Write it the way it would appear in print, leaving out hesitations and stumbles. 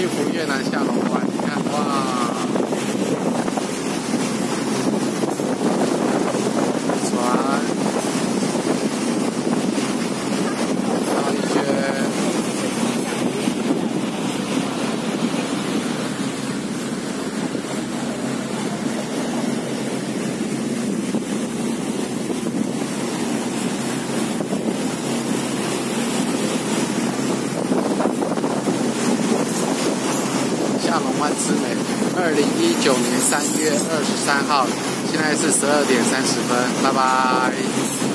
幸福越南下龙湾，你看哇，船绕一圈。 下龙湾之美，2019年3月23号，现在是12点30分，拜拜。